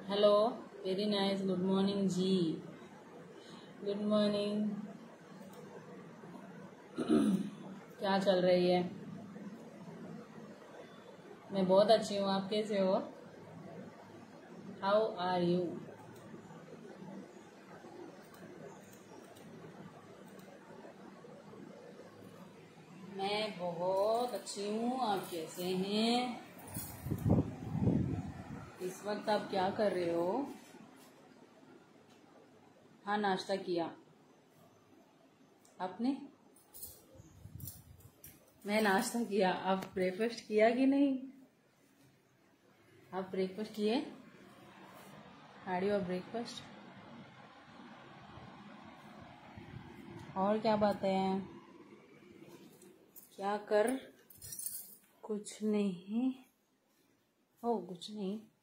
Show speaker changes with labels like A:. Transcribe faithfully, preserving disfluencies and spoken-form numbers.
A: Hello, very nice, good morning ji, good morning. क्या चल रही है? मैं बहुत अच्छी हूँ, आप कैसे हो? How are you? मैं बहुत अच्छी हूँ, आप कैसे हैं? इस वक्त आप क्या कर रहे हो? हाँ, नाश्ता किया आपने? मैं नाश्ता किया, आप ब्रेकफास्ट किया कि नहीं? आप ब्रेकफास्ट किए? How do breakfast? और क्या बातें हैं? क्या कर? कुछ नहीं। ओ कुछ नहीं।